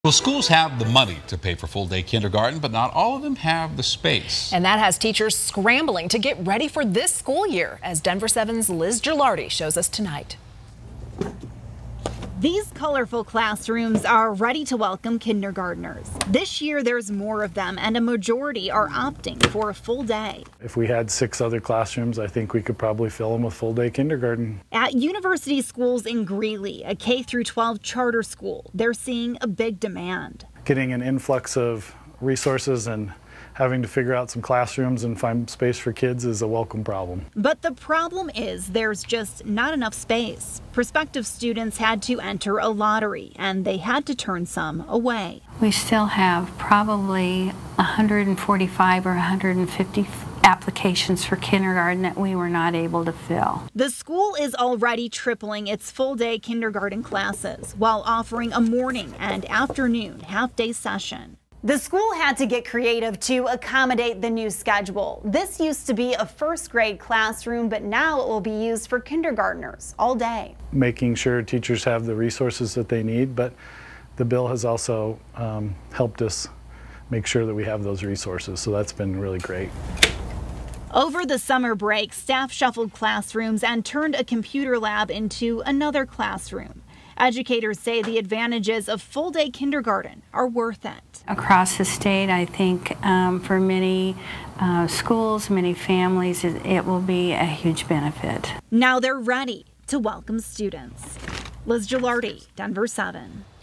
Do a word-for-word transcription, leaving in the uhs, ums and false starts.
Well, schools have the money to pay for full-day kindergarten, but not all of them have the space. And that has teachers scrambling to get ready for this school year, as Denver seven's Liz Gilardi shows us tonight. These colorful classrooms are ready to welcome kindergartners. This year there's more of them, and a majority are opting for a full day. If we had six other classrooms, I think we could probably fill them with full-day kindergarten. At university schools in Greeley, a K through twelve charter school, they're seeing a big demand. Getting an influx of resources and having to figure out some classrooms and find space for kids is a welcome problem. But the problem is there's just not enough space. Prospective students had to enter a lottery, and they had to turn some away. We still have probably one hundred forty-five or one hundred fifty applications for kindergarten that we were not able to fill. The school is already tripling its full-day kindergarten classes while offering a morning and afternoon half-day session. The school had to get creative to accommodate the new schedule. This used to be a first grade classroom, but now it will be used for kindergartners all day. Making sure teachers have the resources that they need, but the bill has also um, helped us make sure that we have those resources, so that's been really great. Over the summer break, staff shuffled classrooms and turned a computer lab into another classroom. Educators say the advantages of full-day kindergarten are worth it. Across the state, I think um, for many uh, schools, many families, it, it will be a huge benefit. Now they're ready to welcome students. Liz Gilardi, Denver seven.